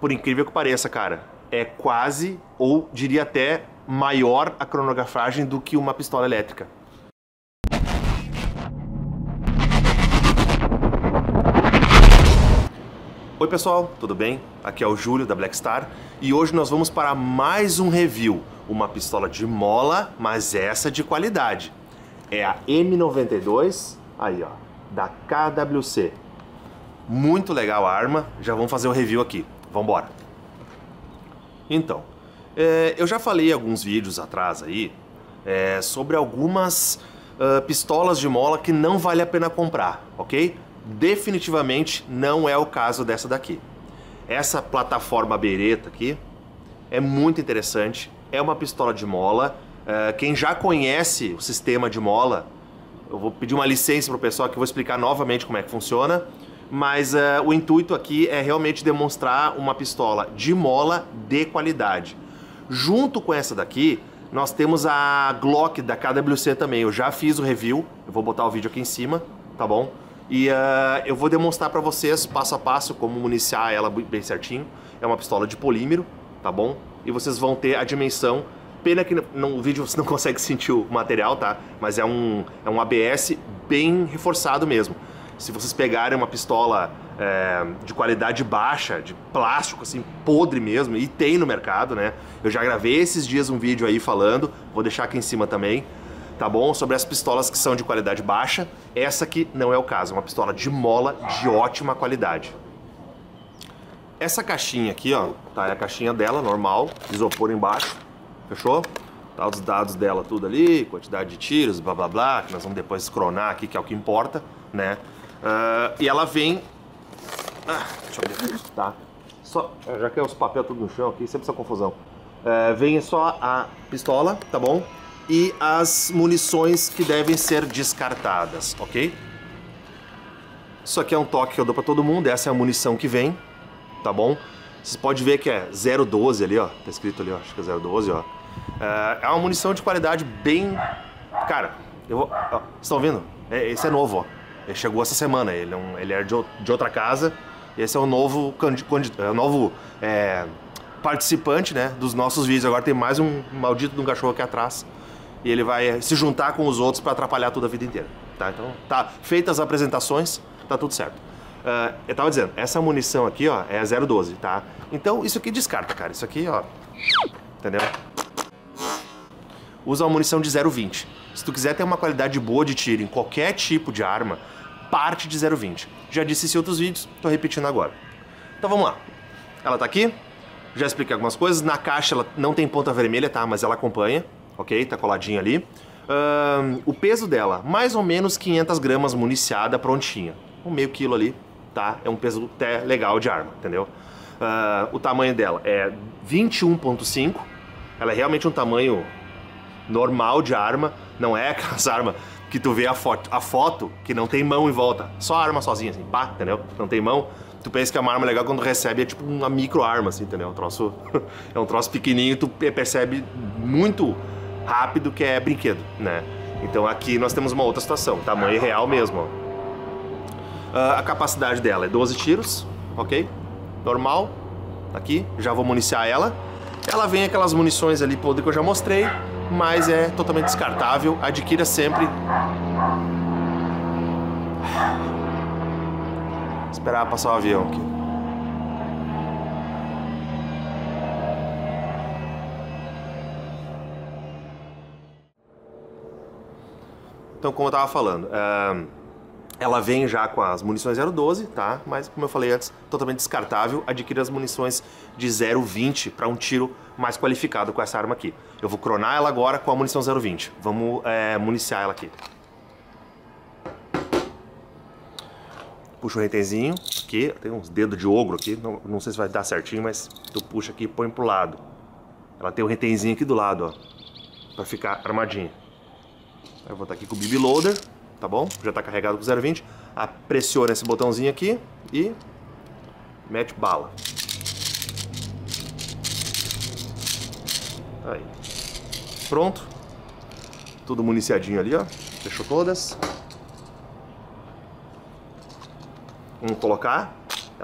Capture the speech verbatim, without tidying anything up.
por incrível que pareça, cara, é quase, ou diria até, maior a cronografagem do que uma pistola elétrica. Oi pessoal, tudo bem? Aqui é o Júlio da Blackstar e hoje nós vamos para mais um review. Uma pistola de mola, mas essa de qualidade. É a M noventa e dois, aí ó, da K W C. Muito legal a arma, já vamos fazer o review aqui. Vamos embora. Então, é, eu já falei em alguns vídeos atrás aí é, sobre algumas uh, pistolas de mola que não vale a pena comprar, ok? Definitivamente não é o caso dessa daqui. Essa plataforma Beretta aqui é muito interessante, é uma pistola de mola. Uh, quem já conhece o sistema de mola, eu vou pedir uma licença para o pessoal que eu vou explicar novamente como é que funciona, mas uh, o intuito aqui é realmente demonstrar uma pistola de mola de qualidade. Junto com essa daqui, nós temos a Glock da K W C também. Eu já fiz o review, eu vou botar o vídeo aqui em cima, tá bom? E uh, eu vou demonstrar para vocês passo a passo como municiar ela bem certinho. É uma pistola de polímero, tá bom? E vocês vão ter a dimensão. Pena que no, no vídeo você não consegue sentir o material, tá? Mas é um, é um A B S bem reforçado mesmo. Se vocês pegarem uma pistola é, de qualidade baixa, de plástico, assim, podre mesmo, e tem no mercado, né? Eu já gravei esses dias um vídeo aí falando, vou deixar aqui em cima também, tá bom? Sobre as pistolas que são de qualidade baixa. Essa aqui não é o caso, é uma pistola de mola de ótima qualidade. Essa caixinha aqui, ó, tá, é a caixinha dela, normal, isopor embaixo, fechou? Tá os dados dela tudo ali, quantidade de tiros, blá blá blá, que nós vamos depois escronar aqui, que é o que importa, né? Uh, e ela vem... Ah, deixa eu ver, tá? Só, já que é os papéis tudo no chão aqui, sempre essa confusão. Uh, vem só a pistola, tá bom? E as munições que devem ser descartadas, ok? Isso aqui é um toque que eu dou pra todo mundo, essa é a munição que vem, tá bom? Vocês podem ver que é zero doze ali, ó, tá escrito ali, ó, acho que é zero doze, ó. É uma munição de qualidade bem... Cara, eu vou... Ó, vocês estão vendo? É, esse é novo, ó. Ele chegou essa semana, ele é, um, ele é de, de outra casa. Esse é o novo, é o novo é, participante, né, dos nossos vídeos. Agora tem mais um maldito de um cachorro aqui atrás. E ele vai se juntar com os outros para atrapalhar toda a vida inteira, tá? Então, tá feitas as apresentações, tá tudo certo. Uh, eu tava dizendo, essa munição aqui, ó, é zero doze, tá? Então, isso aqui descarta, cara. Isso aqui, ó, entendeu? Usa uma munição de zero vinte. Se tu quiser ter uma qualidade boa de tiro em qualquer tipo de arma, parte de zero vinte. Já disse isso em outros vídeos, tô repetindo agora. Então, vamos lá. Ela tá aqui, já expliquei algumas coisas. Na caixa, ela não tem ponta vermelha, tá? Mas ela acompanha. Ok? Tá coladinha ali. Uh, o peso dela, mais ou menos quinhentas gramas municiada, prontinha. Um meio quilo ali, tá? É um peso até legal de arma, entendeu? Uh, o tamanho dela é vinte e um ponto cinco. Ela é realmente um tamanho normal de arma. Não é aquelas armas que tu vê a foto, a foto que não tem mão em volta. Só a arma sozinha, assim, pá, entendeu? Não tem mão. Tu pensa que é uma arma legal quando recebe, é tipo uma micro arma, assim, entendeu? Um troço, é um troço pequenininho, tu percebe muito rápido que é brinquedo, né? Então aqui nós temos uma outra situação, tamanho real mesmo, ó. Uh, a capacidade dela é doze tiros, ok? Normal, aqui, já vou municiar ela. Ela vem aquelas munições ali podre que eu já mostrei, mas é totalmente descartável, adquira sempre. Esperar passar o avião aqui. Então, como eu tava falando, uh, ela vem já com as munições zero doze, tá? Mas, como eu falei antes, totalmente descartável. Adquira as munições de zero vinte para um tiro mais qualificado com essa arma aqui. Eu vou cronar ela agora com a munição zero vinte. Vamos é, municiar ela aqui. Puxa o rentezinho aqui, tem uns dedos de ogro aqui, não, não sei se vai dar certinho, mas tu puxa aqui e põe pro lado. Ela tem um rentezinho aqui do lado, ó, pra ficar armadinha. Eu vou estar aqui com o B B Loader, tá bom? Já tá carregado com zero vinte. Ah, pressiona esse botãozinho aqui e mete bala. Aí. Pronto. Tudo municiadinho ali, ó. Fechou todas. Vamos colocar.